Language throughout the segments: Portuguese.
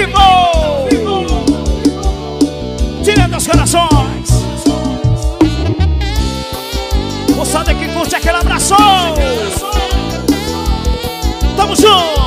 vivo! Tirando os corações. Moçada que curte aquele abraço. Tamo juntos.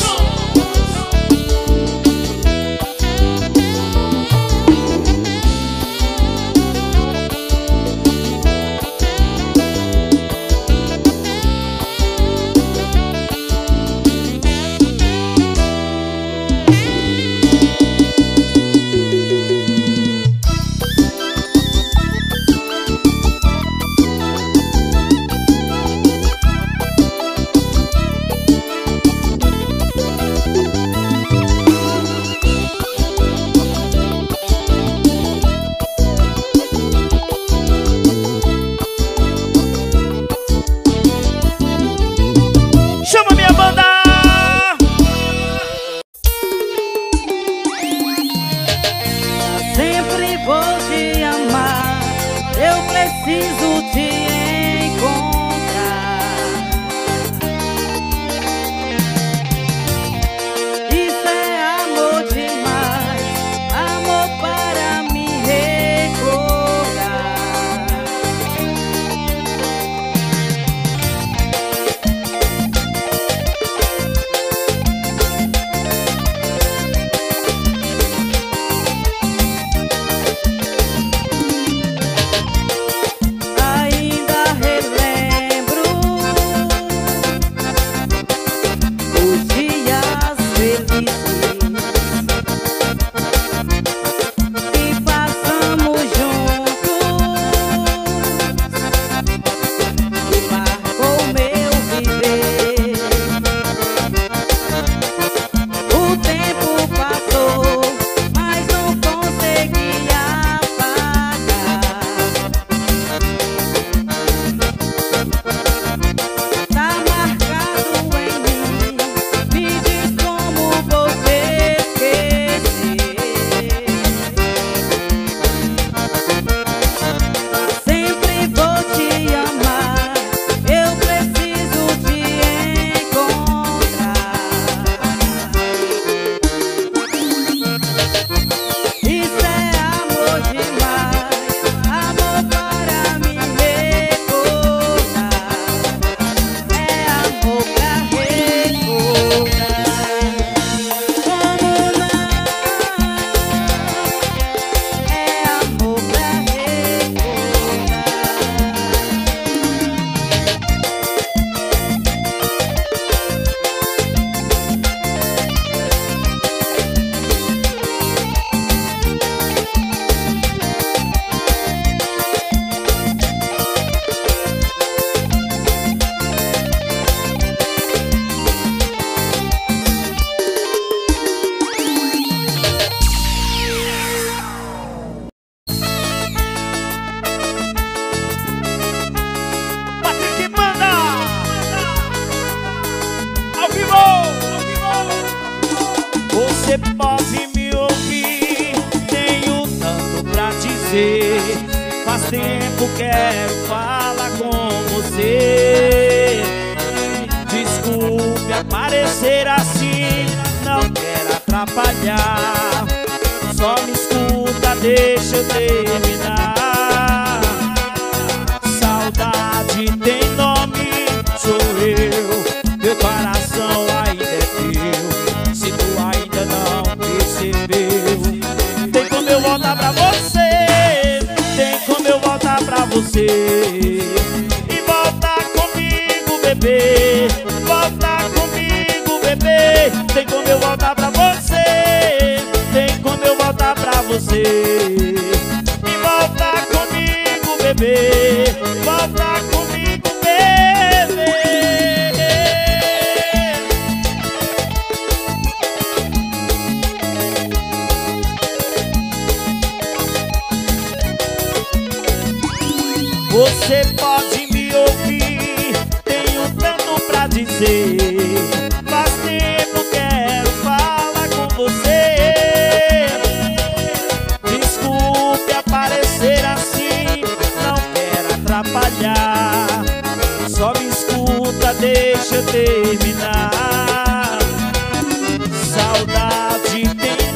Você pode me ouvir, tenho tanto pra dizer. Faz tempo quero falar com você. Desculpe aparecer assim, não quero atrapalhar. Só me escuta, deixa eu terminar. Saudade tem nome, sou eu. Meu coração ainda é teu. Se tu ainda não percebeu, tem como eu voltar pra você. Tem como eu voltar pra você e voltar comigo, bebê. Voltar comigo, bebê. Tem como eu voltar pra você. Tem como eu voltar pra você e voltar comigo, bebê. Voltar comigo, bebê. Você pode me ouvir, tenho tanto pra dizer. Faz tempo quero falar com você. Desculpe aparecer assim, não quero atrapalhar. Só me escuta, deixa eu terminar. Saudade tem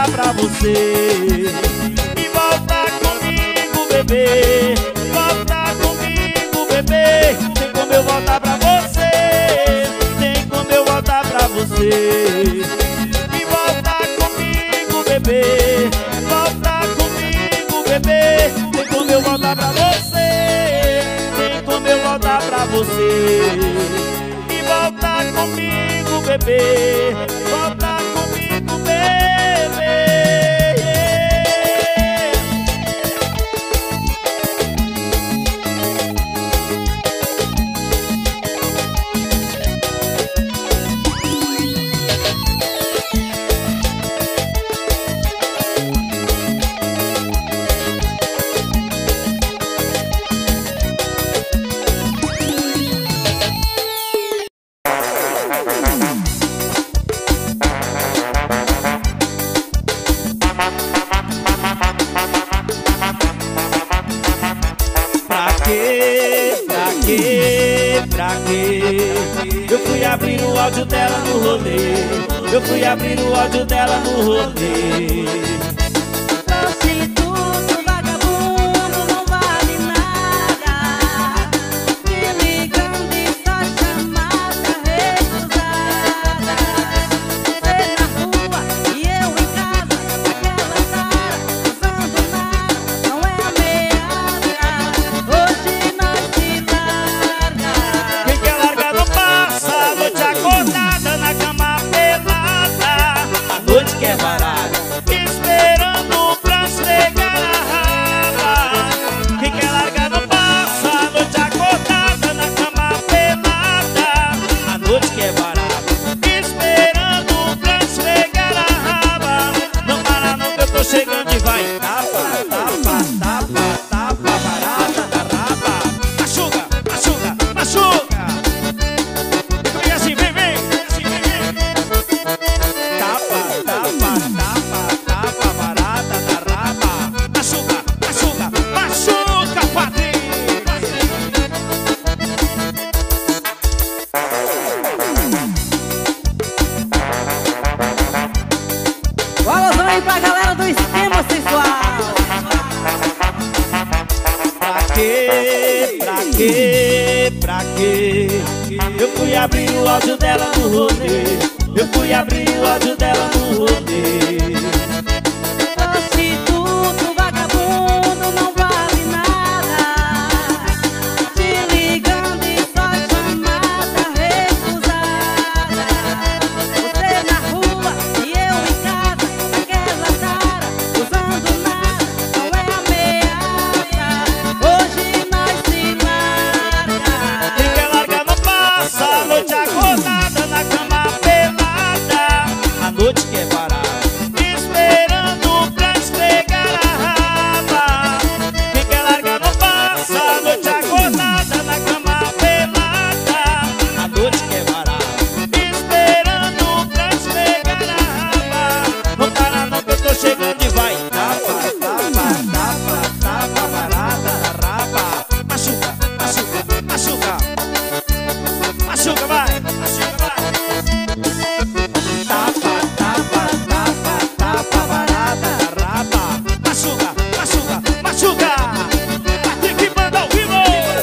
pra você. E volta comigo, bebê. Volta comigo, bebê. Tem como eu voltar pra você. Tem como eu voltar pra você. E volta comigo, bebê. Volta comigo, bebê. Tem como eu voltar pra você. Tem como eu voltar pra você. E volta comigo, bebê. Volta comigo, bebê. Pra quê? Eu fui abrir o áudio dela no rolê. Eu fui abrir o áudio dela no rolê. Prostituto, vagabundo, não vale nada. Me ligando e só chamada recusada. Você na rua e eu em casa. Aquela cara, usando nada, não é ameaça. Hoje nós se larga. Quem quer largar não passa a noite acordada na cama pelada. A noite que é barata, esperando pra esfregar a raba. Quem quer largar não passa a noite acordada na cama pelada. A noite que é barata, esperando pra esfregar a raba. Não para não que eu tô chegando e vai. Tapa, tapa, tapa, tapa, barata da raba. Machuca, machuca, machuca. Vem assim, vem, vem, assim, vem, vem. Tapa, tapa, tapa, tapa, barata da raba. Machuca, machuca, machuca, padrinho. O alusão aí pra galera do esquema sensual. Pra quê? Pra quê? Pra quê? Eu fui abrir o áudio dela no rolê. Eu fui abrir o áudio dela no rolê. Prostituto, vagabundo, não vale nada. Te ligando e só chamada recusada. Você na rua e eu em casa. Aquela cara, usando nada, não é ameaça. Hoje nós se larga. Quem quer largar não passa a noite acordada na cama pelada. A noite que é barata, esperando pra esfregar a raba. Quem quer largar não passa a noite acordada na cama pelada. A noite que é barata, esperando pra esfregar a raba. Não para não que eu tô chegando e vai. Tapa, tapa, tapa, tapa, barata da raba. Machuca, machuca, machuca. Machuca, vai, machuca, vai. Tapa, tapa, tapa, tapa, barata da raba. Machuca, machuca, machuca. Patrick manda ao vivo.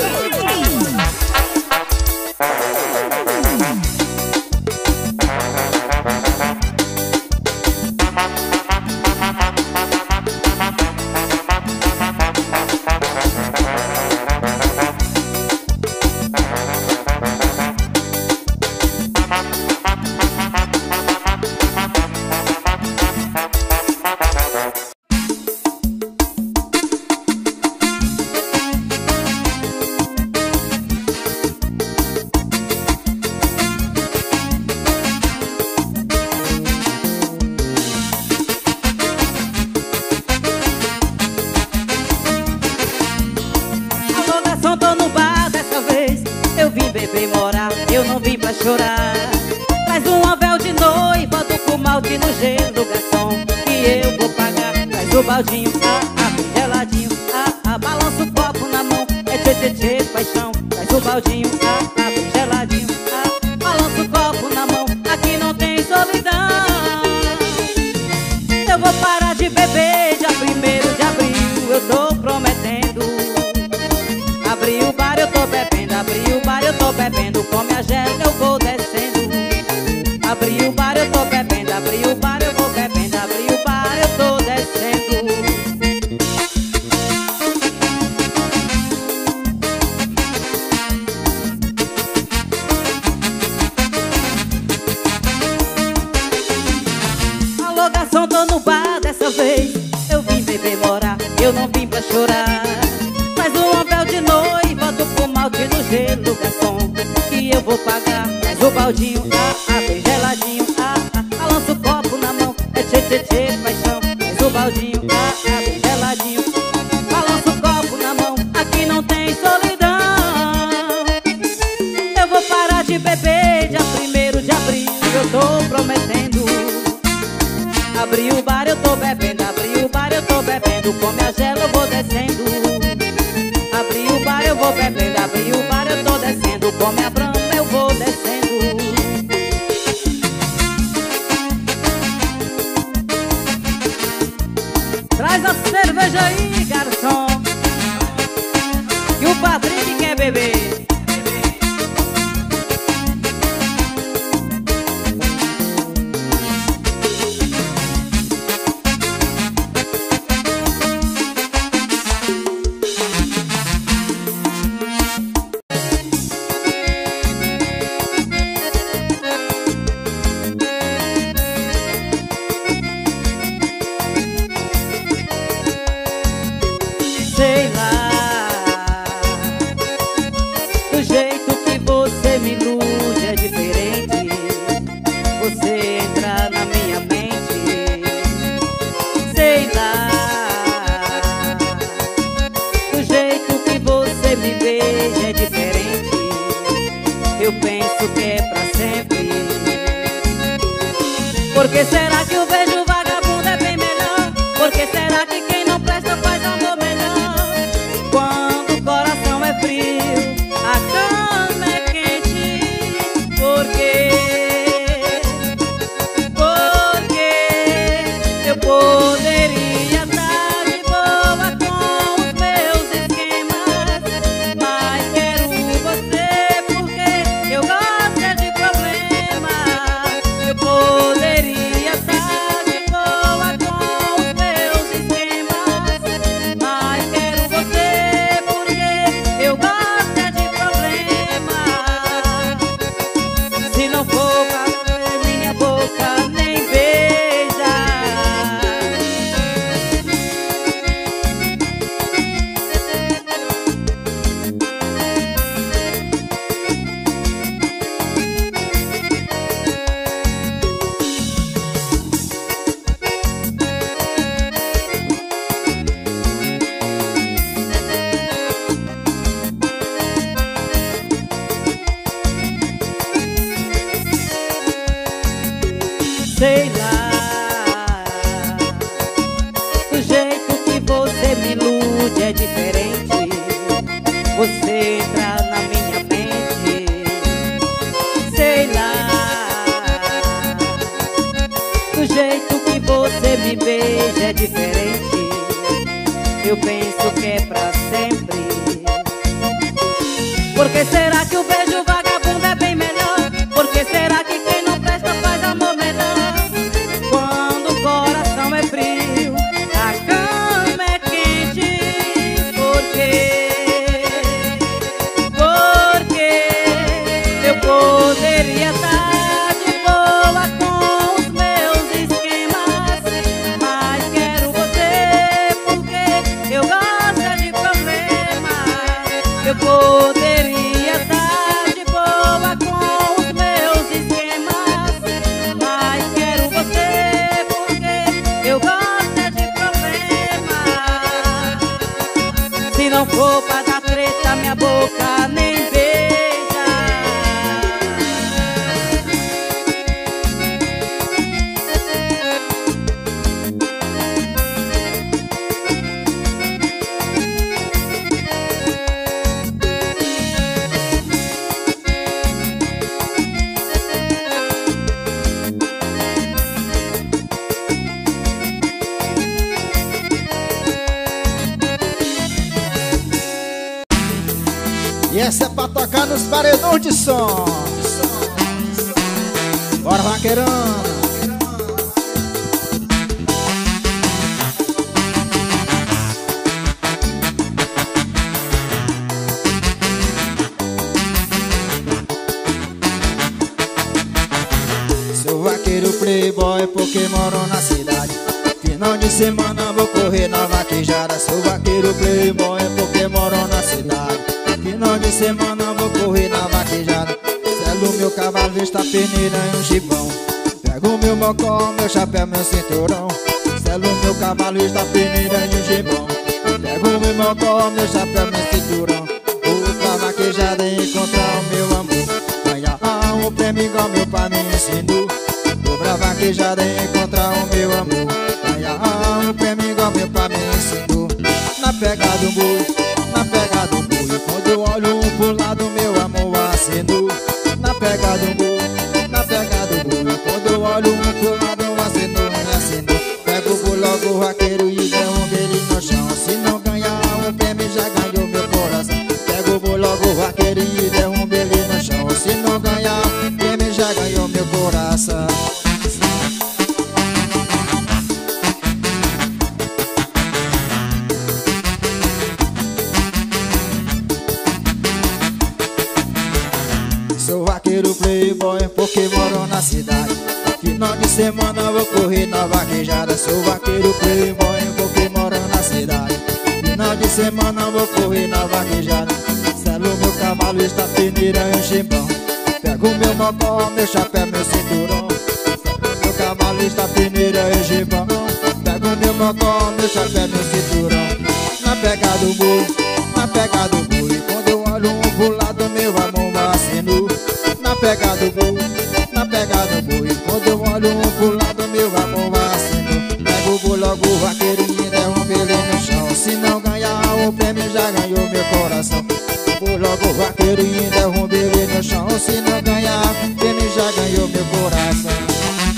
Alô, garçom, tô no bar dessa vez. Eu vim beber e morar, eu não vim pra chorar. Traz um véu de noiva, do com malte no gelo, garçom, que eu vou pagar. Traz o baldinho, bem geladinho, balança o copo na mão, é tchê, tchê, tchê, paixão. Traz o baldinho, bem geladinho, balança o copo na mão, aqui não tem solidão. Eu vou Abri o bar, eu tô bebendo. Abri o bar, eu vou bebendo. Abri o bar, eu tô descendo. Alô, garçom, tô no bar dessa vez. Eu vim beber, morar, eu não vim pra chorar. Faz um anel de noiva, do fumalte no gelo, garçom, que eu vou pagar. Faz o baldinho, bem geladinho, balança o copo na mão, é tchê, tchê, tchê, paixão. Faz o baldinho, bem geladinho, balança o copo na mão, aqui não tem solidão. Eu vou parar de beber dia 1º de abril, eu tô prometendo. Abri o bar, eu tô bebendo. Abri o bar, eu tô bebendo. Come a gela, eu vou descendo. Abri o bar, eu vou bebendo. Abri o bar, eu tô descendo. Come a brama, eu vou descendo. Traz a cerveja aí, garçom, que o Patrick quer beber. Sei lá, do jeito que você me ilude é diferente. Você entra na minha mente. Sei lá, do jeito que você me beija é diferente. Eu penso que é pra sempre. Por que será que o beijo vagabundo é bem melhor? Por que será que quem não presta faz amor melhor? Quando o coração é frio, a cama é quente. Por quê? Porque eu poderia estar de boa com os meus esquemas, mas quero você porque eu gosto é de problema. Eu poderia estar de boa com os meus esquemas, mas quero você porque eu gosto é de problema. Se não for pra ver minha boca, nem beija. Sei lá, do jeito que você me ilude é diferente. Você entra na minha mente. Sei lá, do jeito que você me beija é diferente. Eu penso que é pra sempre. Por que será que o beijo vagabundo é bem melhor? Por que será que quem não presta faz amor melhor? Quando o coração é frio, a cama é quente. Por quê? Porque eu poderia estar de boa com os meus esquemas, mas quero você porque eu gosto de problema. Eu poderia estar de boa com os meus esquemas, mas quero você porque eu gosto de problema. Se não for pra dar treta, minha boca nem beija. E essa é pra tocar nos paredões de som. Bora vaqueirona. Sou vaqueiro playboy porque moro na cidade. Final de semana vou correr na vaquejada. Sou vaqueiro playboy porque moro na cidade. Final de semana vou correr na vaquejada. Selo meu cavalo, vista peneira e um gibão. Pego meu mocó, meu chapéu, meu cinturão. Selo meu cavalo, vista peneira e um gibão. Pego meu mocó, meu chapéu, meu cinturão. Vou pra vaquejada e encontrar o meu amor. Ganhar um prêmio igual meu pai me ensinou. Vou pra vaquejada e encontrar o meu amor. Ganhar um prêmio igual meu pai me ensinou. Na pegada do boi, na pegada do boi. Quando eu olho um pro lado, meu amor acenou. Na pegada do boi, na pegada do boi. Quando eu olho um pro lado, acenou, me acenou. Pego o boi logo o vaqueiro e derrubo ele no chão. Se não ganhar um prêmio, já ganhou meu coração. Pego o boi logo o vaqueiro e derrubo ele no chão. Se não ganhar um prêmio, já ganhou meu coração. Sou vaqueiro playboy porque moro na cidade. Final de semana vou correr na vaquejada. Sou vaqueiro playboy porque moro na cidade. Final de semana vou correr na vaquejada. Selo meu cavalo, está peneira e um chibão. Pego meu mocó, meu chapéu, meu cinturão. Selo meu cavalo, está peneira e um chibão. Pego meu mocó, meu chapéu, meu cinturão. Na pegada do boi, na pegada do boi. Quando eu olho um pro lado, meu amor acenou. Na pegada do boi, na pegada do boi. Quando eu olho um pro lado, meu amor acenou. Pego o boi logo o vaqueiro e derrubo ele no chão. Se não ganhar o prêmio, já ganhou meu coração. Vou logo o vaqueiro e derrubo ele no chão. Se não ganhar o prêmio, já ganhou meu coração.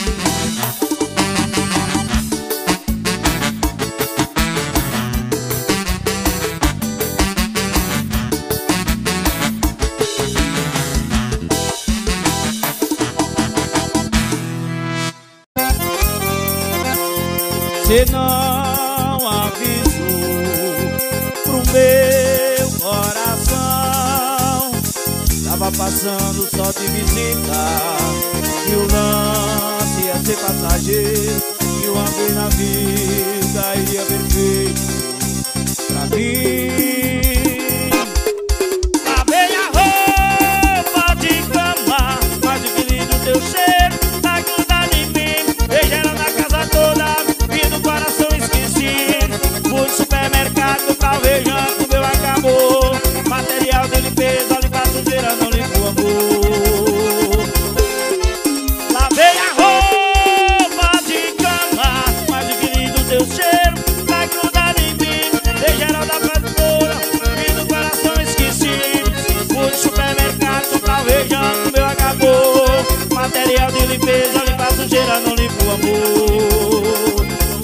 Cê não avisou pro meu coração. Tava passando só de visita e o lance ia ser passageiro. E uma vez na vida iria perfeito pra mim. Lavei a roupa de cama, mas o que lindo teu cheiro tá grudado em mim. Beijando na casa toda, coração esqueci. Fui no supermercado comprar o feijão, o meu acabou. Material de limpeza, limpa a sujeira, não limpa o amor. Lavei a roupa de cama, mas o querido teu cheiro tá grudado em mim. Dei geral da casa toda e no coração esqueci. Fui no supermercado comprar o feijão, o meu acabou. Material de limpeza, limpa a sujeira, não limpa o amor.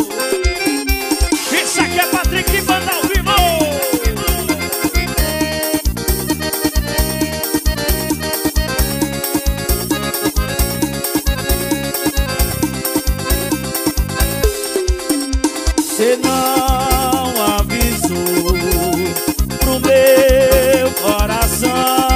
Isso aqui é Patrick Banda ao vivo. Cê não avisou pro meu coração.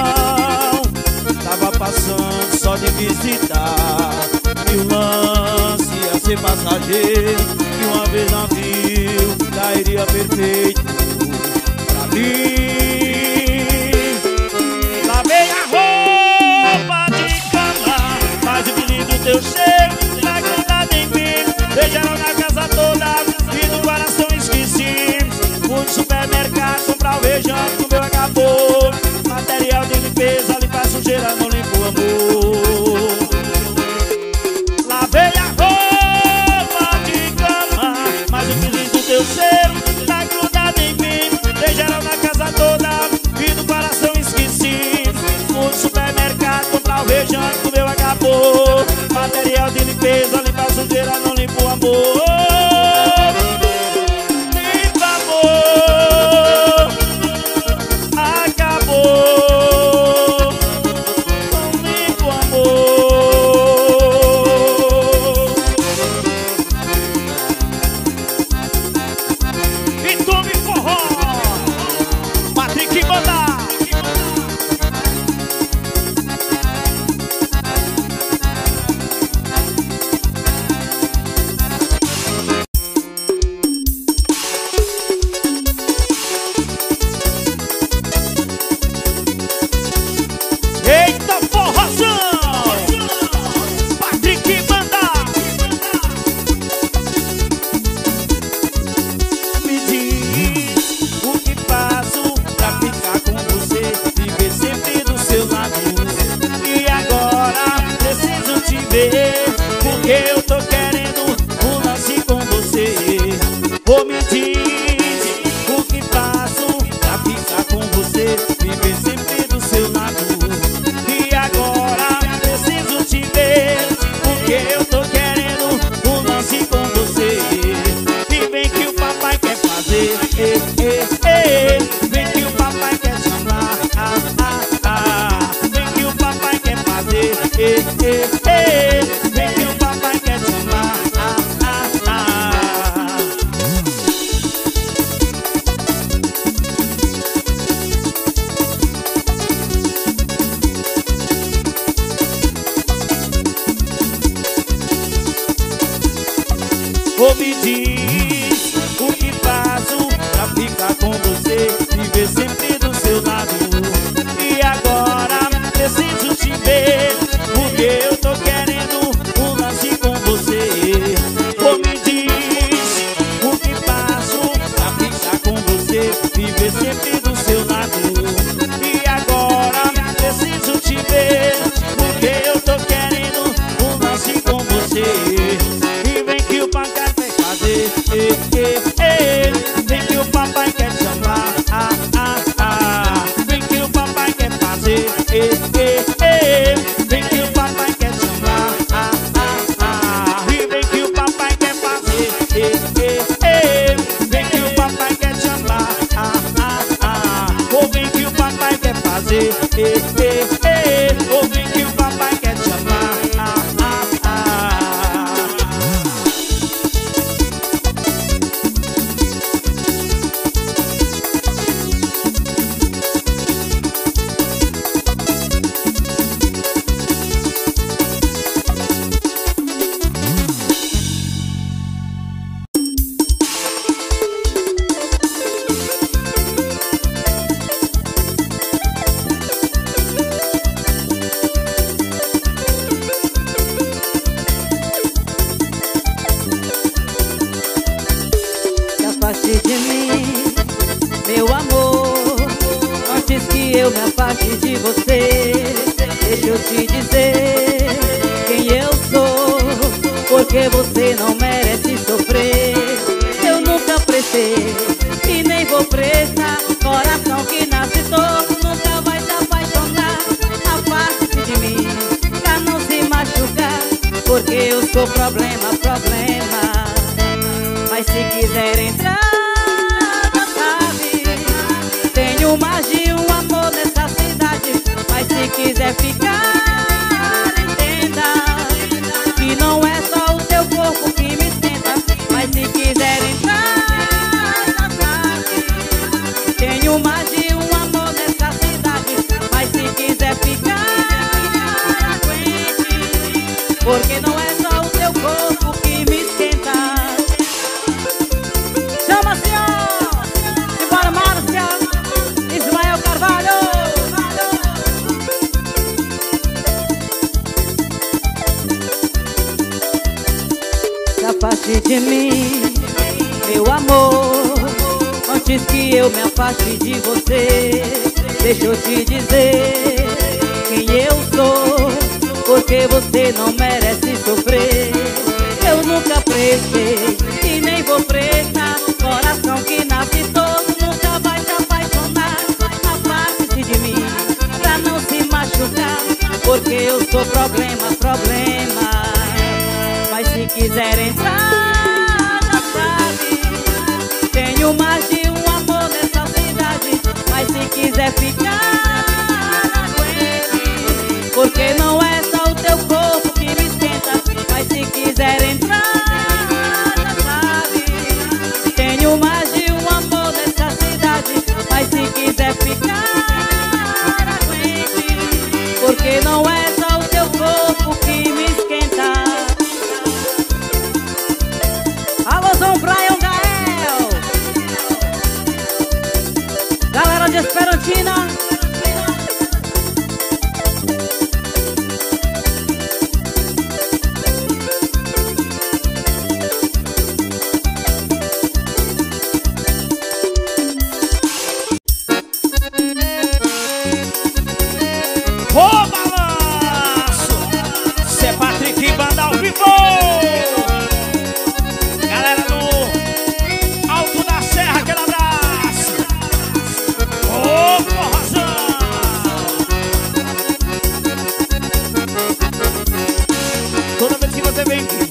Tava passando só de visitar e o lance ia ser passageiro. E uma vez na vida iria perfeito pra mim. Lavei a roupa de cama, mas o brilho do teu cheiro tá grudado em mim. Beijaram na casa toda e no coração esqueci. Fui no supermercado comprar o feijão, o meu acabou. Material de limpeza, limpa a sujeira, não limpa o amor. Lavei a roupa de cama, mas o brilho do teu cheiro tá grudado em mim. Dei geral na casa porque eu tô querendo um lance com você. Ô, me diz o que faço pra ficar com você, viver sempre do seu lado. E agora preciso te ver, porque eu tô querendo um lance com você. E vem que o papai quer fazer, vem que o papai quer te amar, vem que o papai quer fazer, vem que o papai quer te amar, Ô, me diz o que faço pra ficar com você, viver sempre do seu lado. E agora preciso te ver, porque eu tô querendo um lance com você. Ô, me diz o que faço pra ficar com você, viver sempre do seu lado. E agora preciso te ver, porque eu tô querendo um lance com você. E vem que o papai quer fazer, vem que o papai quer te amar, vem que o papai quer fazer, vem que o papai quer te amar, e vem que o papai quer fazer, vem que o papai quer te amar, ou vem que o papai quer fazer, ou vem que o papai quer te amar. Afaste de mim, meu amor, antes que eu me afaste de você. Deixa eu te dizer quem eu sou, porque você não merece sofrer. Eu nunca prestei e nem vou prestar. Coração que nasce torto nunca vai se apaixonar. Afaste-se de mim pra não se machucar, porque eu sou problema, problema. Mas se quiser entrar na chave, tenho mais de um amor nessa cidade. Mas se quiser ficar, entenda que não é só o teu corpo que me esquenta. Mas se quiser entrar na chave, tenho mais de um amor nessa cidade. Mas se quiser ficar, aguente, porque não é só o teu corpo que me esquenta. Chama, senhor! Simbora, Márcia! Ismael Carvalho! Se afaste de mim, meu amor, antes que eu me afaste de você. Deixa eu te dizer quem eu sou, porque você não merece sofrer. Eu nunca prestei e nem vou prestar. Coração que nasce todo nunca vai se apaixonar. Afaste-se de mim pra não se machucar, porque eu sou problema, problema. Mas se quiser entrar na chave, tenho mais de um amor nessa cidade. Mas se quiser ficar, aguente, porque não é só o teu corpo que me esquenta. Mas se quiser entrar na chave, tenho mais de um amor nessa cidade. Mas se quiser ficar, aguente, porque não é só o teu corpo que me esquenta. Alôzão, Brian Gael, galera de Esperantina,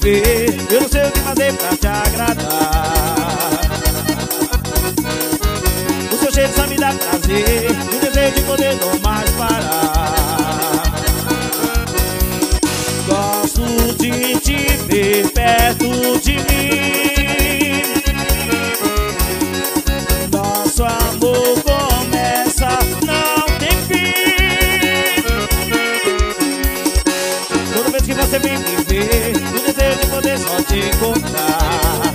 ver, eu não sei o que fazer pra te agradar. O seu cheiro só me dá prazer, o desejo de poder não mais parar. Gosto de te ver perto de mim. Nosso amor começa, não tem fim. Toda vez que você vem me ver, o desejo de poder só te encontrar.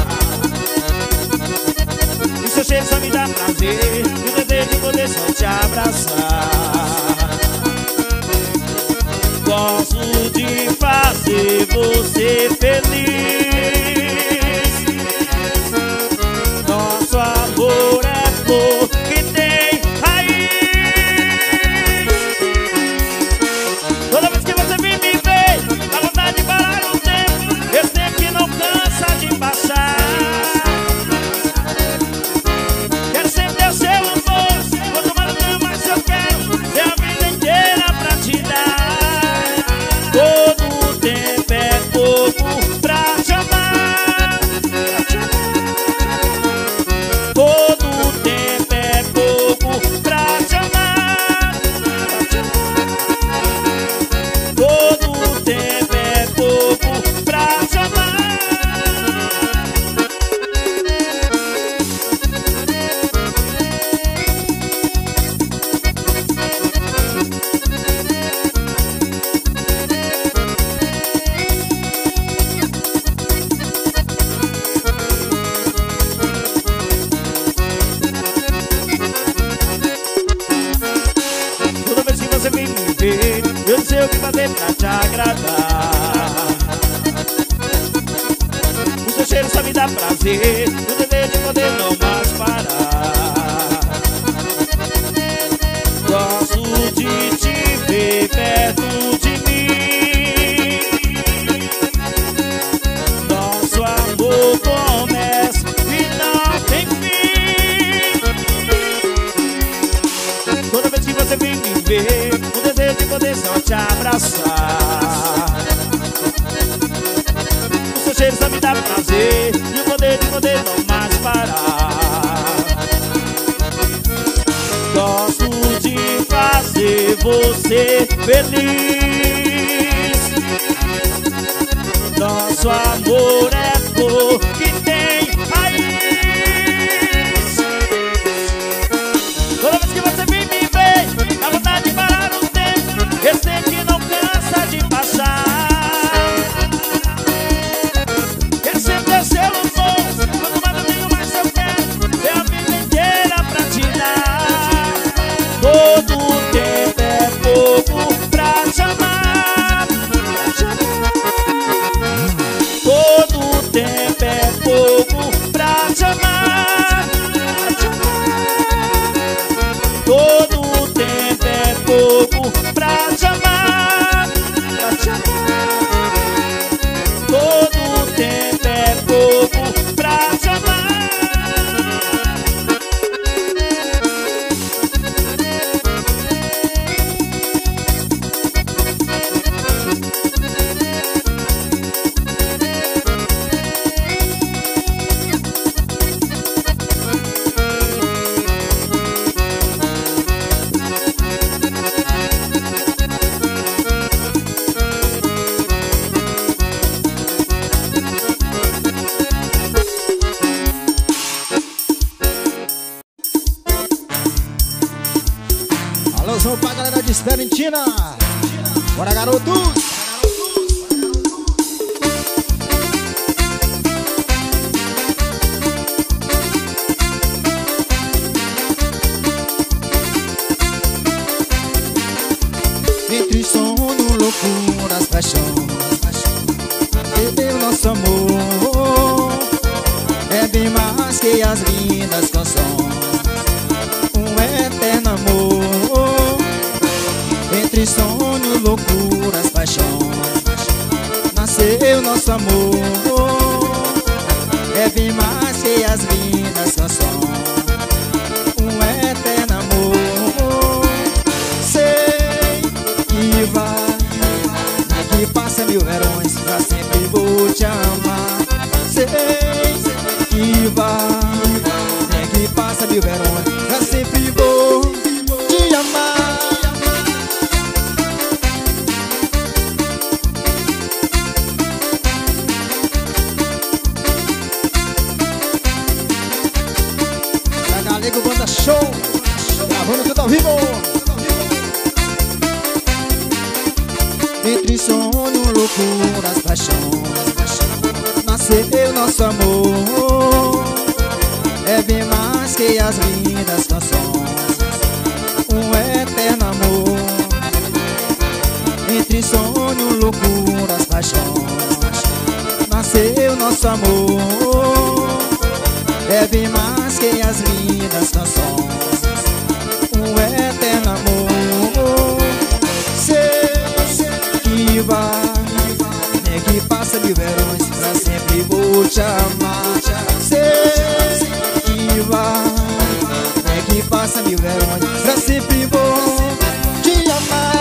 E seu cheiro só me dá prazer, o desejo de poder só te abraçar. Gosto de fazer você feliz. Nosso amor é flor que tem raiz. Toda vez que você vem me ver, dá vontade de parar o tempo. Esse tempo que não cansa de passar. Quero sempre ter o seu amor. Quanto mais eu tenho, mais eu quero. Tenho a vida inteira pra te dar. Todo tempo é pouco pra te amar. Todo tempo é pouco pra te amar. Todo tempo é pouco pra te amar. Toda vez que você vem me ver, eu não sei o que fazer pra te agradar. O seu cheiro só me dá prazer, o desejo de poder não mais parar. Gosto de te ver perto de mim. Nosso amor começa e não tem fim. Toda vez que você vem me ver, o desejo de poder só te abraçar. O seu cheiro só me dá prazer, e o poder de poder não mais parar. Gosto de fazer você feliz. Nosso amor é flor que tem raiz. Toda vez que você vem me ver, dá vontade de parar o tempo. Esse tempo que não cansa de passar. Quero sempre ter seu amor. Quanto mais eu tenho, mais eu quero. Tenho a vida inteira pra te dar. Todo tempo é pouco pra te amar. Todo tempo é pouco pra te amar. Todo tempo é pouco pra te amar. Todo tempo é pouco pra te amar. Alô, sou pra galera de Esperantina. Bora, garotos! Entre sono, loucuras, paixões, perdeu nosso amor. É bem mais que as lindas canções, um eterno amor. Entre sonhos, loucuras, paixões, nasceu nosso amor. É bem mais que as lindas canções, um eterno amor. Sei que vai, que passa mil verões, pra sempre vou te amar. Sei que vai, nem que passa mil verões, eu sempre vou te amar. Da Galego Banda Show, gravando tudo ao vivo. Entre sonho, loucuras, paixões, nasceu nosso amor. É bem mais que as lindas canções, um eterno amor. Entre sonho, loucuras, paixões, nasceu nosso amor. É bem mais que as lindas canções, um eterno amor. Que vai, nem que passa mil verões, pra sempre vou te amar. Sei que vai, nem que passa mil verões, pra sempre vou te amar.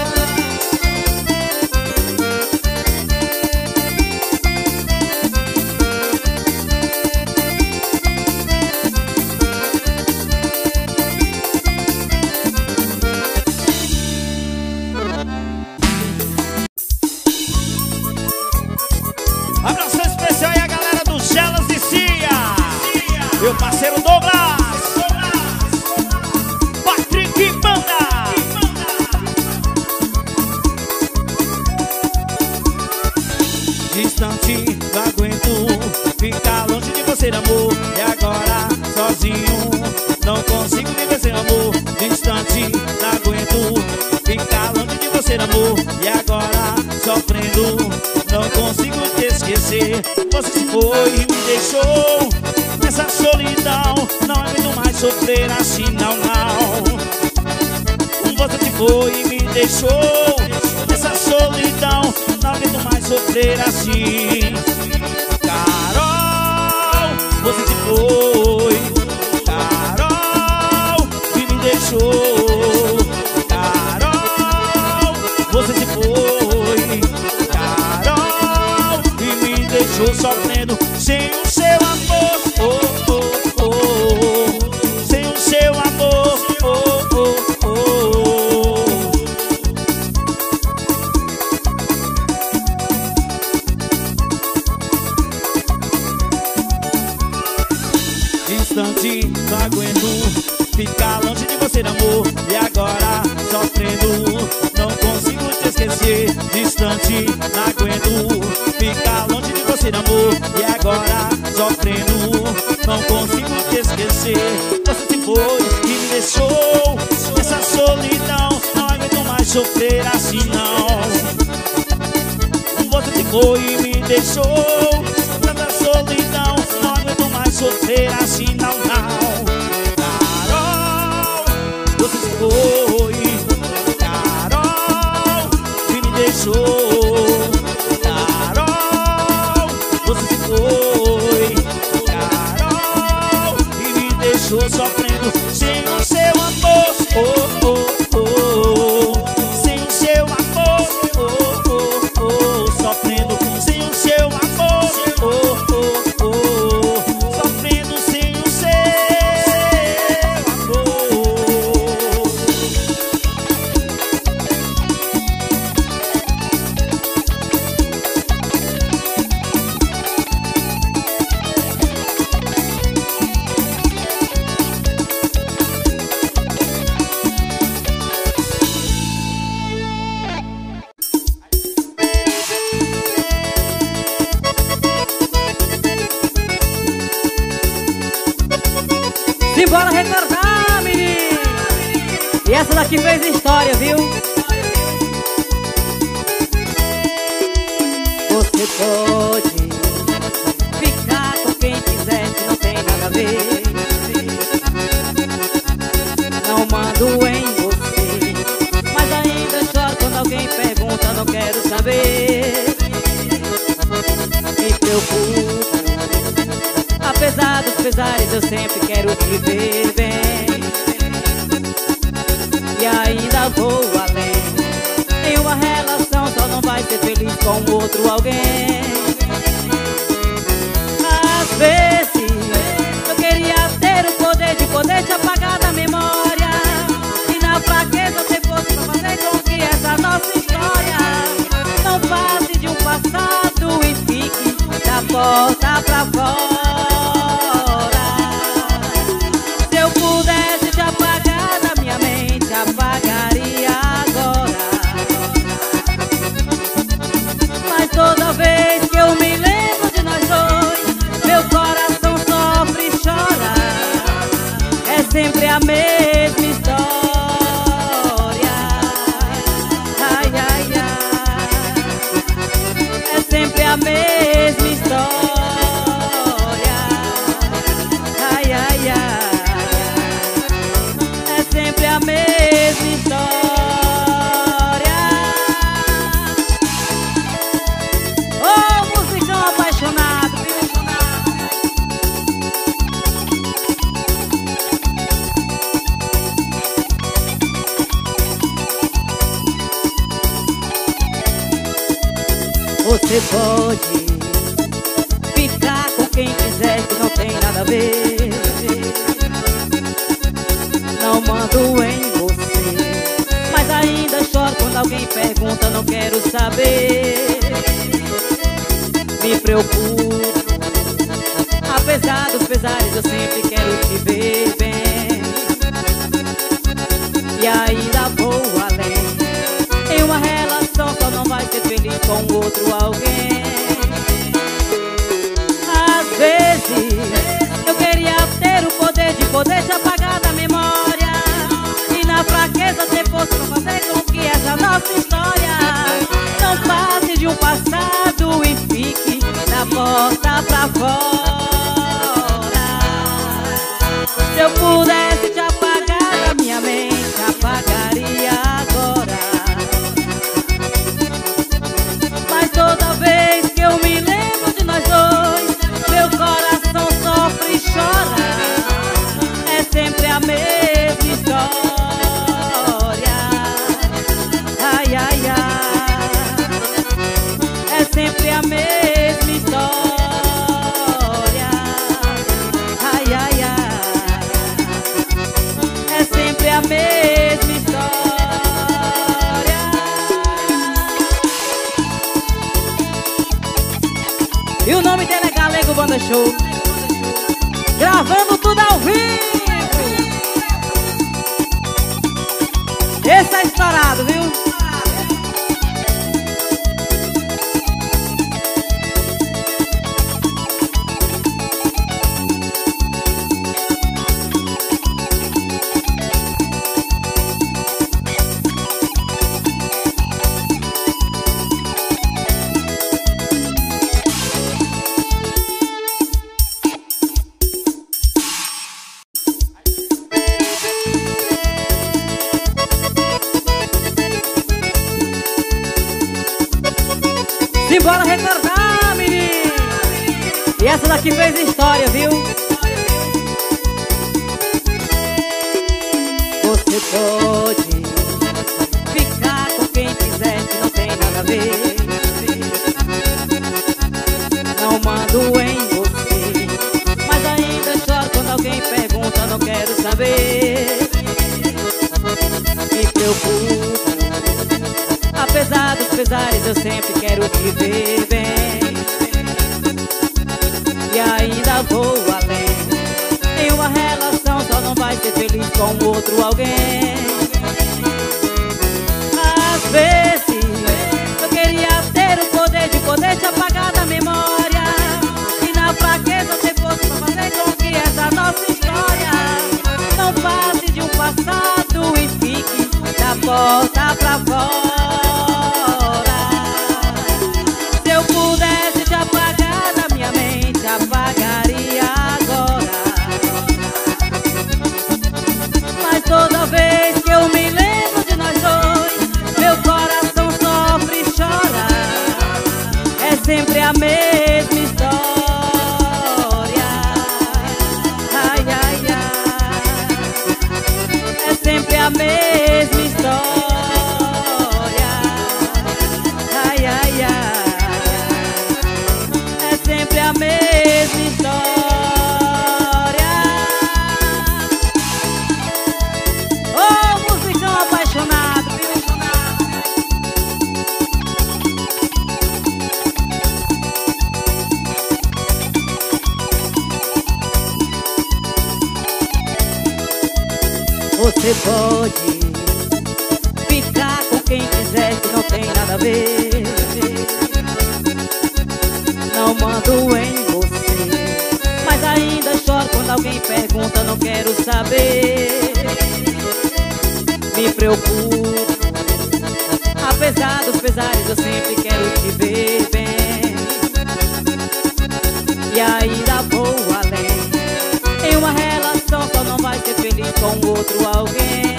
Meu parceiro Douglas, Patrick Banda. Distante, não aguento ficar longe de você, amor. E agora, sozinho, não consigo viver sem amor. Distante, não aguento ficar longe de você, amor. E agora, sofrendo, não consigo te esquecer. Você se foi e me deixou nessa solidão, não aguento mais sofrer assim, não, não. Você se foi e me deixou nessa solidão, não aguento mais sofrer assim. Carol, você se foi. Carol, e me deixou. Carol, você se foi. Carol, e me deixou sofrendo sem o seu amor. Oh, oh, oh, sem o seu amor. Oh, oh, oh. Distante, não aguento ficar longe de você, amor. E agora, sofrendo, não consigo te esquecer. Distante, não aguento ficar longe de você, amor. E agora, sofrendo, não consigo te esquecer. Você se foi e me deixou nessa solidão, não aguento mais sofrer assim, não. Você se foi e me deixou nessa solidão, não aguento mais sofrer assim, não, não. Carol, você se foi. Carol, e me deixou. Carol, você se foi. Carol, e me deixou sofrendo sem o seu amor. Oh, oh, oh, sem o seu amor. Oh, oh, oh, sofrendo sem o seu amor. Oh, oh, oh, sofrendo sem o seu amor. Simbora recordar, menino. E essa daqui fez história, viu? Você pode ficar com quem quiser, que não tem nada a ver. Não mando em você, mas ainda choro quando alguém pergunta, não quero saber. Me preocupo, apesar dos pesares, eu sempre quero te ver bem. E ainda vou além, em uma relação só não vai ser feliz com outro alguém. a mesma história. Ai, ai, ai. É sempre a mesma história. Oh, musicão apaixonado, viu? Você pode ficar com quem quiser, que não tem nada a ver. Não mando em você, mas ainda choro quando alguém pergunta, não quero saber. Me preocupo, apesar dos pesares, eu sempre quero te ver bem. E ainda vou além, em uma relação só não vai ser feliz com outro alguém. Às vezes eu queria ter o poder de poder te apagar da memória, e na fraqueza ter força pra fazer com que essa nossa história não passe de um passado e fique da porta pra fora. Se eu pudesse te apagar da minha mente, apagaria agora. Mas toda vez que eu me lembro de nós dois, meu coração sofre e chora. É sempre a mesma história. Ai, ai, ai. É sempre a mesma história. Ai, ai, ai. É sempre a mesma história. E o nome dele é Galego Banda Show, gravando tudo ao vivo. Esse é estourado, viu? Simbora recordar, menino. E essa daqui fez história, viu? Você pode ficar com quem quiser, que não tem nada a ver. Não mando em você, mas ainda choro quando alguém pergunta, não quero saber. Me preocupo, apesar dos pesares, eu sempre quero te ver bem. E ainda vou além, em uma relação só não vai ser feliz com outro alguém. Às vezes eu queria ter o poder de poder te apagar da memória, e na fraqueza ter força pra fazer com que essa nossa história não passe de um passado e fique da porta pra fora. Se eu pudesse te apagar da minha mente, apagaria agora. Mas toda vez que eu me lembro de nós dois, meu coração sofre e chora. É sempre a mesma história. Ai, ai, ai. É sempre a mesma história. Ai, ai, ai. É sempre a mesma história. Oh, musicão apaixonado, viu? Você pode ficar com quem quiser, que não tem nada a ver. Não mando em você, mas ainda choro quando alguém pergunta, não quero saber. Me preocupo, apesar dos pesares, eu sempre quero te ver bem. ser feliz com outro alguém.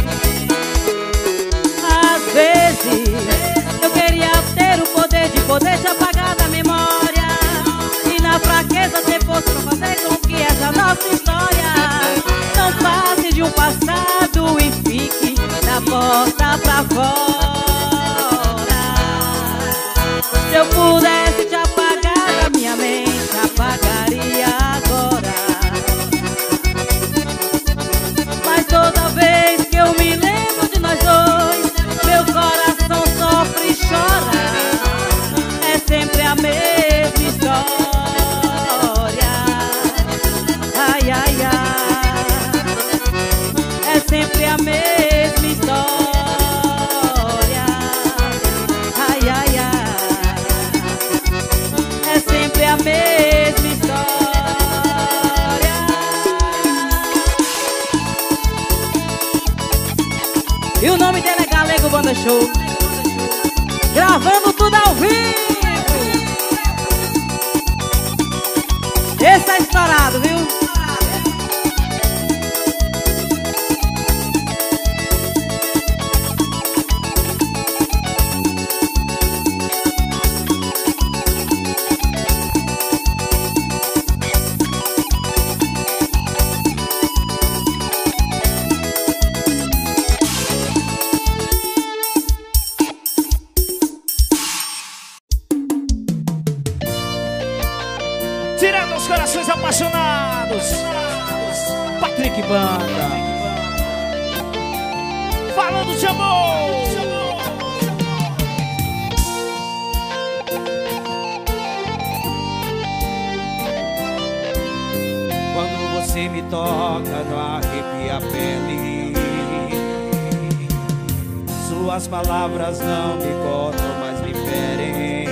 Às vezes eu queria ter o poder de poder te apagar da memória, e na fraqueza ter força pra fazer com que essa nossa história não passe de um passado e fique da porta pra fora. Se eu pudesse te apagar da minha mente, apagaria agora. Mas toda vez que eu me lembro de nós dois, meu coração sofre e chora. É sempre a mesma história. Ai, ai, ai. É sempre a mesma história. Ai, ai, ai. É sempre a mesma história. E o nome dele é Galego Banda Show, gravando tudo ao vivo. Esse tá estourado, viu? Tirando os corações apaixonados, Patrick Banda, falando de amor. Quando você me toca, não arrepia a pele. Suas palavras não me cortam, mas me ferem.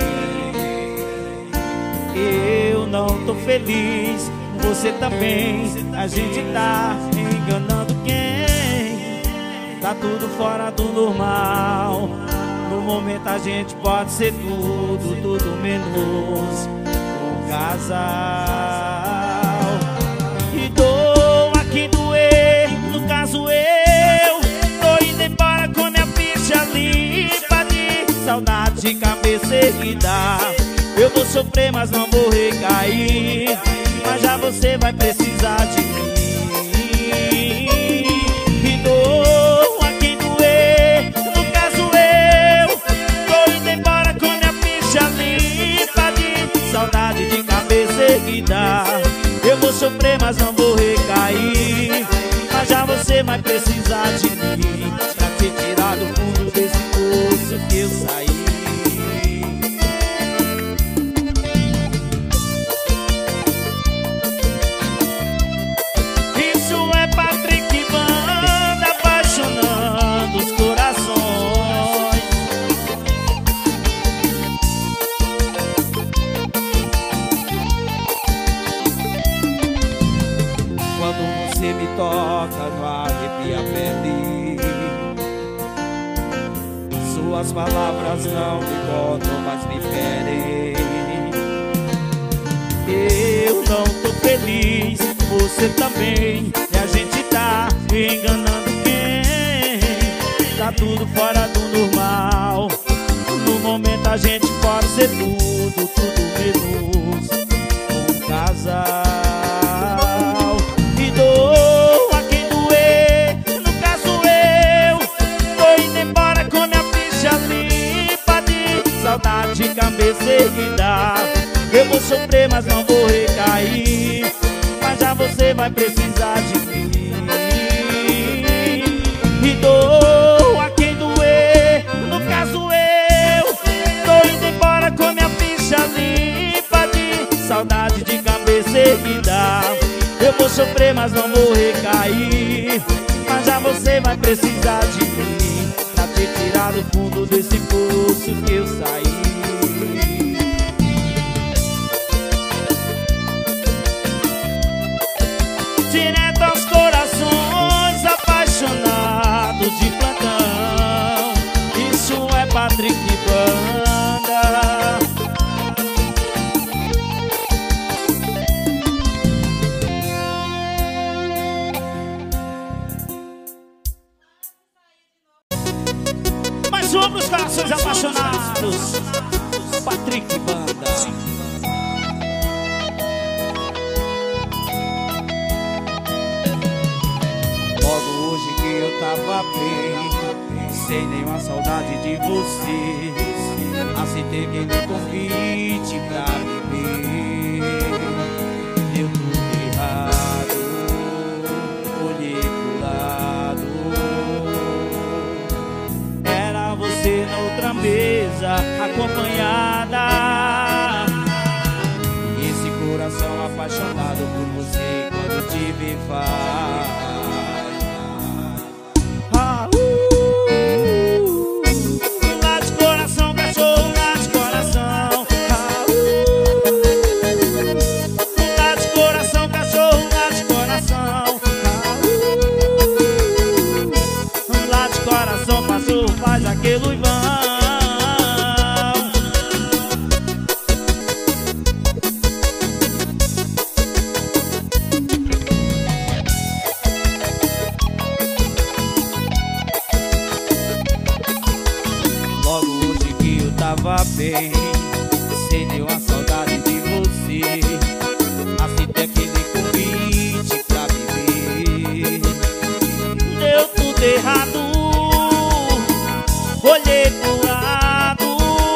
Eu não tô feliz, você também. A gente tá enganando quem? Tá tudo fora do normal. No momento a gente pode ser tudo, tudo menos um casal. E dou a quem doer, no caso eu tô indo embora com minha ficha limpa de saudade de cabeça erguida. Eu vou sofrer, mas não vou recair. Mas já você vai precisar de mim. E dou a quem doer, no caso eu tô indo embora com minha ficha limpa de saudade de cabeça erguida. Eu vou sofrer, mas não vou recair. Mas já você vai precisar de mim pra te tirar do fundo desse poço que eu saí. Você me toca, não arrepia a pele. Suas palavras não me cortam, mas me ferem. Eu não tô feliz, você também. E a gente tá enganando quem? Tá tudo fora do normal. No momento a gente pode ser tudo, tudo menos um casal. Saudade de cabeça erguida. Eu vou sofrer, mas não vou recair. Mas já você vai precisar de mim. E dou a quem doer, no caso eu tô indo embora com minha ficha limpa de saudade de cabeça erguida. Eu vou sofrer, mas não vou recair. Mas já você vai precisar de mim pra te tirar do fundo desse poço que eu saí. Direto aos corações apaixonados de plantão. Isso é Patrick Banda. tava bem, sem nenhuma saudade de você. Aceitei aquele convite pra beber. Deu tudo errado, olhei pro lado. Era você na outra mesa, acompanhada. E esse coração apaixonado por você quando te vi faz. Faz aquele vão. Logo hoje que eu tava bem, sem nenhuma saudade de você. Aceitei aquele convite pra beber. Deu tudo errado, olhei pro lado.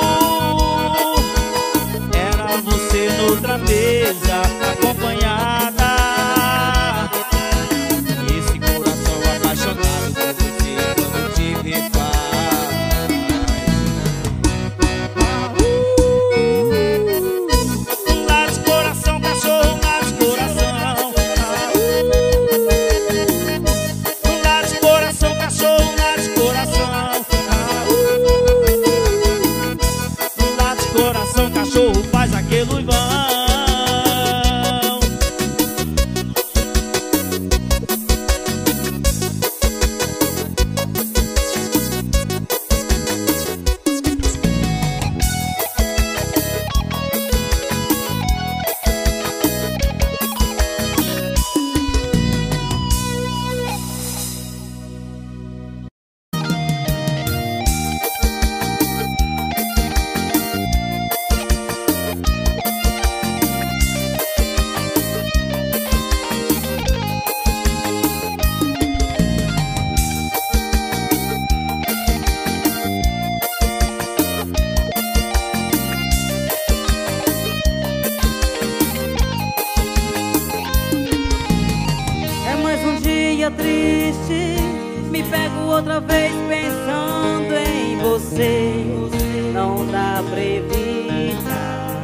Era você noutra mesa, acompanhada. E esse coração apaixonado por você quando te vi faz. Lá de coração, cachorro, lá de coração. Lá de coração, cachorro, lá de coração. Coração, cachorro, faz aquele vão. Triste, me pego outra vez pensando em você. Não dá pra evitar.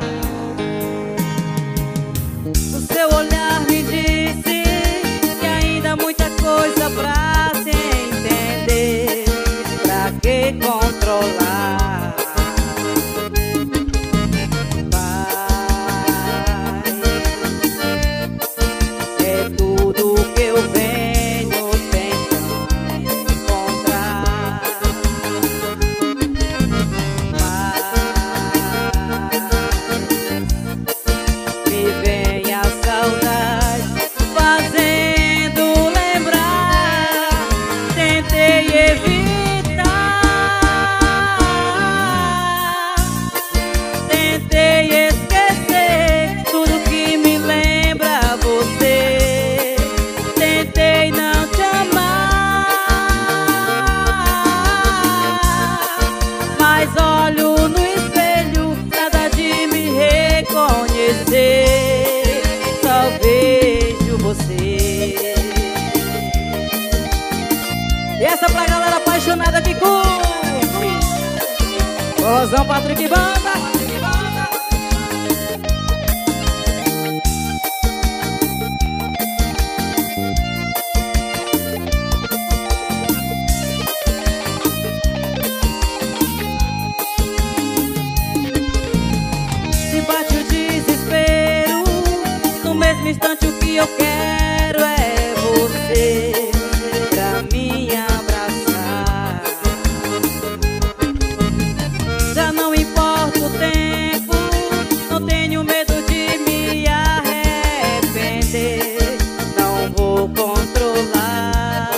O seu olhar me disse que ainda há muita coisa pra se entender. Pra que controlar? Vai, é tudo que eu venho só vejo você. E essa pra galera apaixonada que curte Rosão, Patrick Banda. No instante o que eu quero é você pra me abraçar. Já não importa o tempo, não tenho medo de me arrepender. Não vou controlar.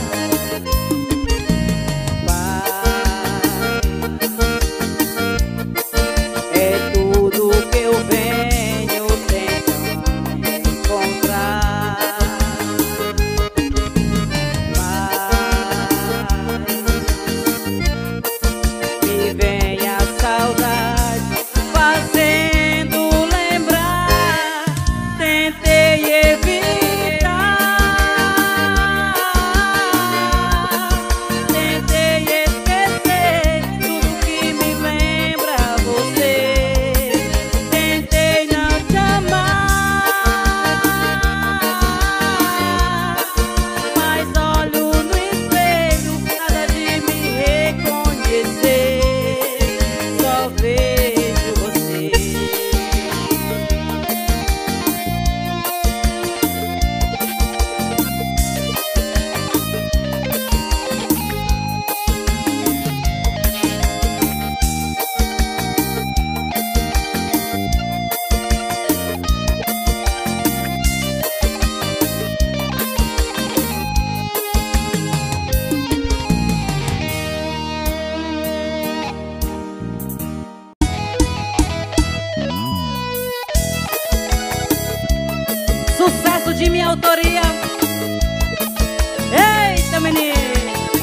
Vai, é tudo que eu venho tentando encontrar. Vai, autoria. Eita, menino!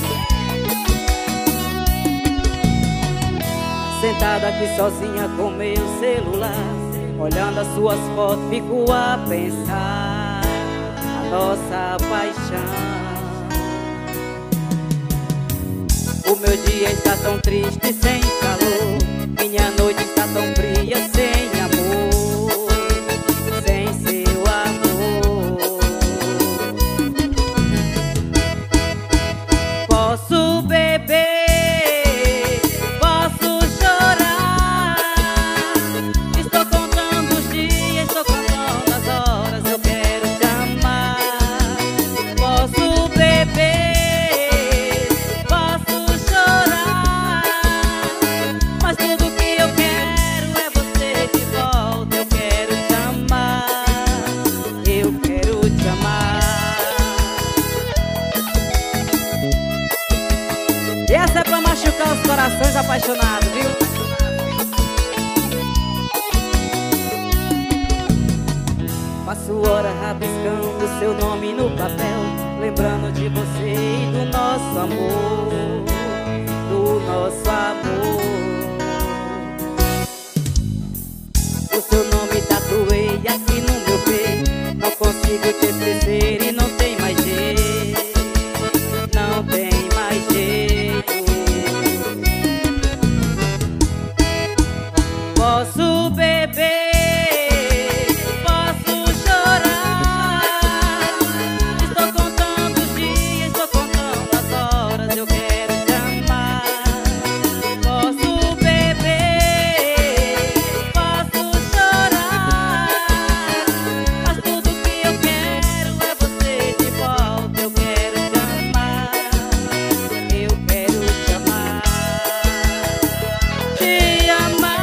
Sentada aqui sozinha com meu celular, olhando as suas fotos, fico a pensar a nossa paixão. O meu dia está tão triste, sem calor. Minha noite está tão fria, sem amor, sem seu amor. Posso beber, posso chorar. Estou contando os dias, estou contando as horas. Eu quero te amar. Posso beber, posso chorar, mas tudo que eu quero é você de volta. Eu quero te amar, eu quero te amar. E essa é pra machucar os corações apaixonados, viu? Passo hora rabiscando seu nome no papel, lembrando de você e do nosso amor, do nosso amor. O seu nome tatuei aqui no meu peito, não consigo te esquecer e não tem mais jeito, não tem mais jeito. Posso beber, posso chorar. Estou contando os dias, estou contando as horas. Eu quero te amar. Posso beber, posso chorar, mas tudo que eu quero é você de volta. Eu quero te amar, eu quero te amar, te amar.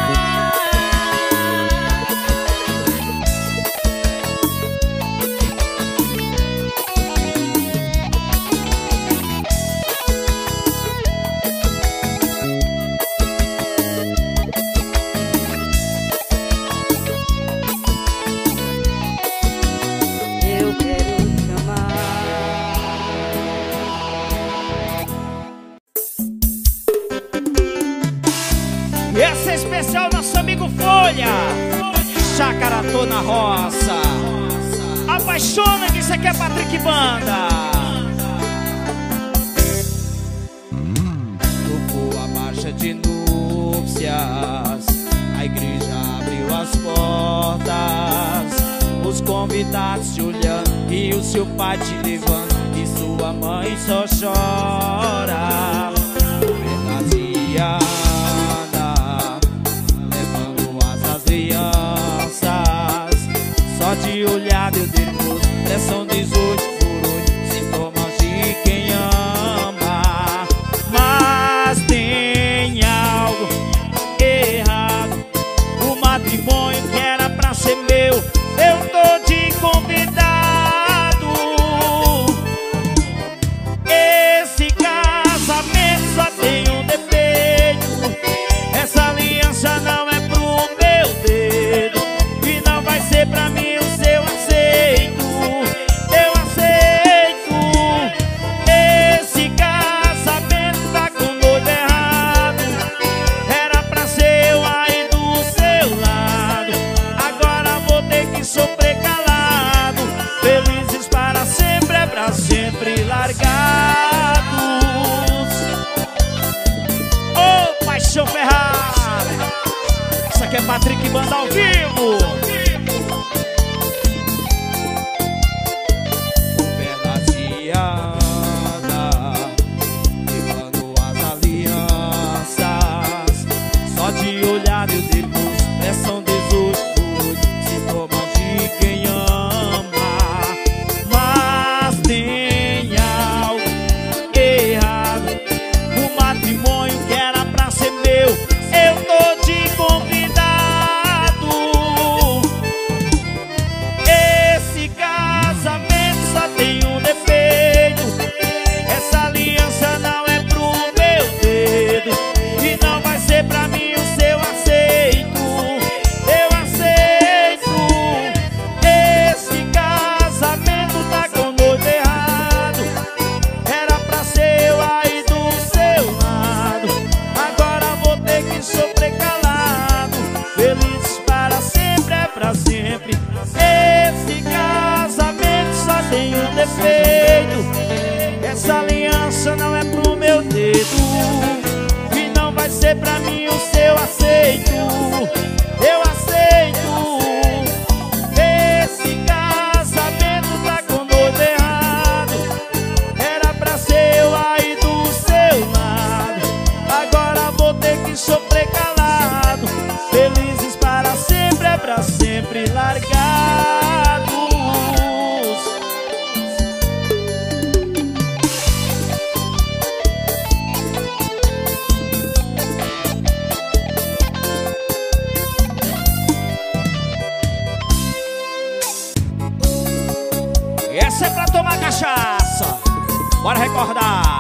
Eu quero te amar. E essa é especial nosso amigo Folha, Chácara Tô na Roça. Apaixona que isso aqui é Patrick Banda. Tocou a marcha de núpcias, a igreja abriu as portas, os convidados te olhando e o seu pai te levando, e sua mãe só chora. Verdade anda levando as alianças, só de olhar meu Deus, pressão 18 por 8, sintomas de quem ama. Mas tem algo errado, o matrimônio que era pra ser meu, eu tô de convidado. Esse casamento só tem um defeito, essa aliança não é pro meu dedo, e não vai ser pra mim o seu aceito. Eu aceito. Esse casamento tá com noivo errado, era pra ser eu aí do seu lado, agora vou ter que sofrer calado. Felizes para sempre, é pra sempre largados. Ô, paixão Ferrari, isso aqui é Patrick Banda ao vivo. Verdade anda levando as alianças, só de olhar meu Deus, pressão 18 por 8, sintomas de quem ama. Mas tem algo errado, o matrimônio que era pra ser meu, eu tô de convidado. Esse casamento só tem um defeito: essa aliança não é pro meu dedo, e não vai ser pra mim o seu aceito. Eu aceito. Esse casamento tá com noivo errado, era pra ser eu aí do seu lado. Agora vou ter que sofrer calado. Felizes para sempre, é pra sempre largados. Essa é pra tomar cachaça. Bora recordar.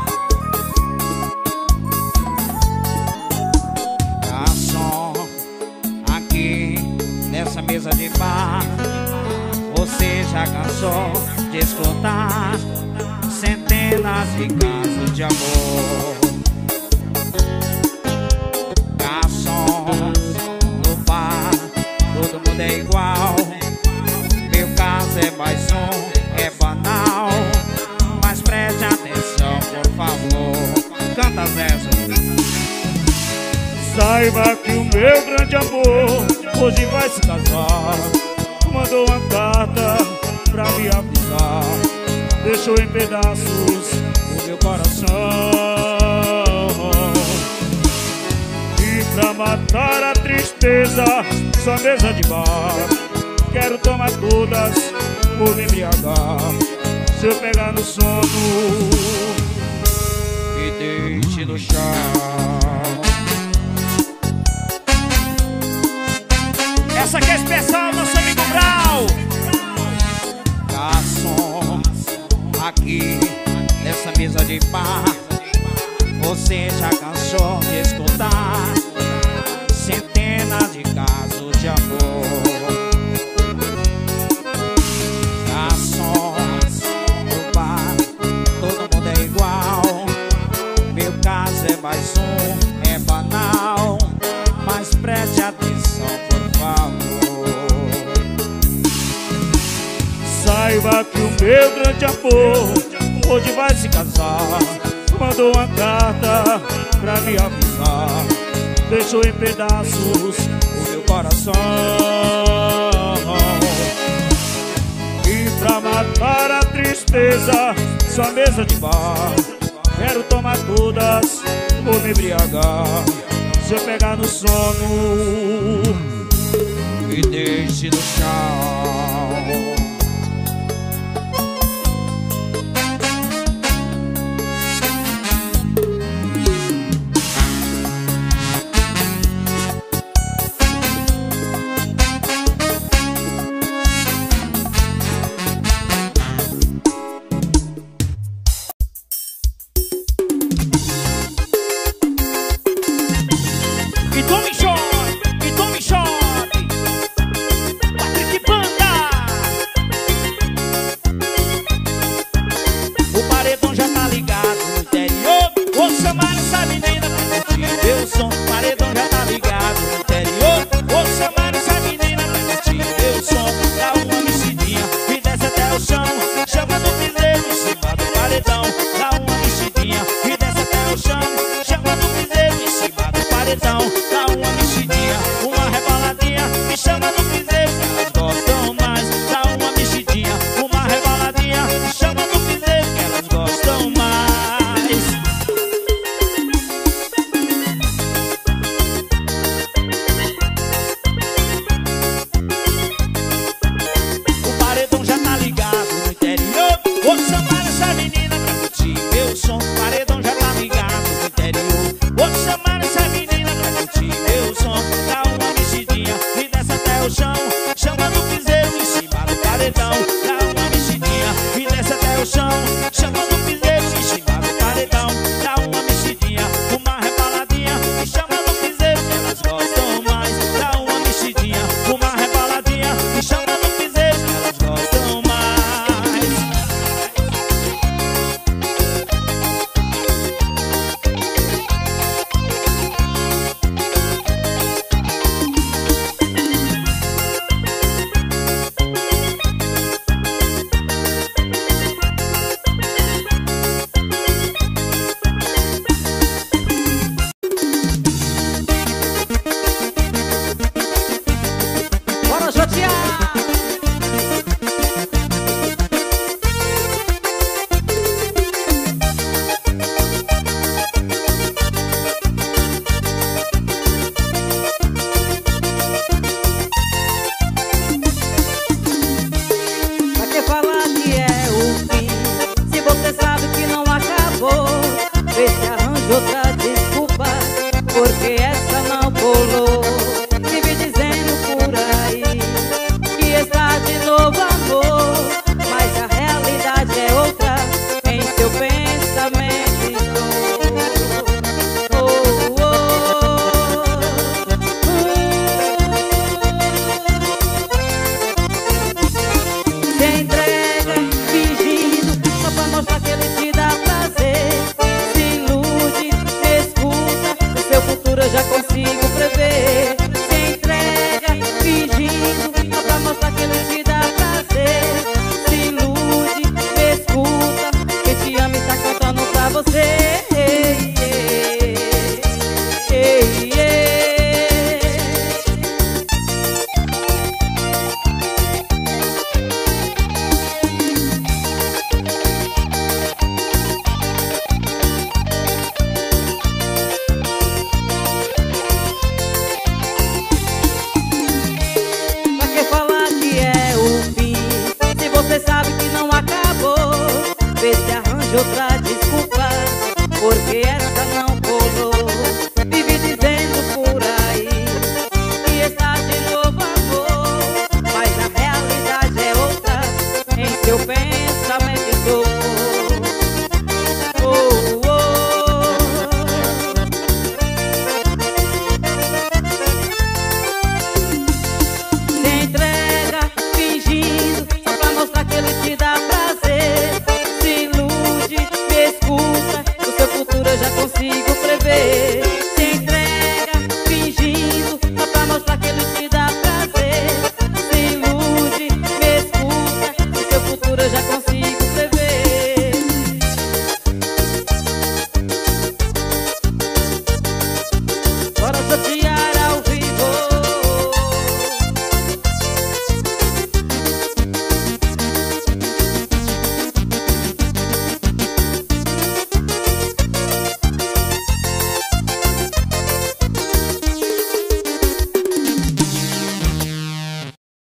Garçom, aqui nessa mesa de bar, você já cansou de escutar centenas de casos de amor. Garçom, no bar todo mundo é igual, meu caso é mais um, é banal, mas preste atenção, por favor. Canta, Zezo. Saiba que o meu grande amor hoje vai se casar. Mandou uma carta pra me avisar, deixou em pedaços o meu coração. E pra matar a tristeza, só mesa de bar, quero tomar todas por me embriagar. Se eu pegar no sono, me deixe no chão. Essa aqui é especial, nosso amigo Brau. Garçom, aqui nessa mesa de bar, você já cansou de escutar centenas de casos de amor. Garçom, no bar todo mundo é igual, meu caso é mais um, é banal, mas preste atenção, por favor. Saiba que o meu grande amor hoje vai se casar. Mandou uma carta pra me avisar, deixou em pedaços o meu coração. E pra matar a tristeza, só mesa de bar, quero tomar todas por me embriagar. Se eu pegar no sono, me deixe no chão.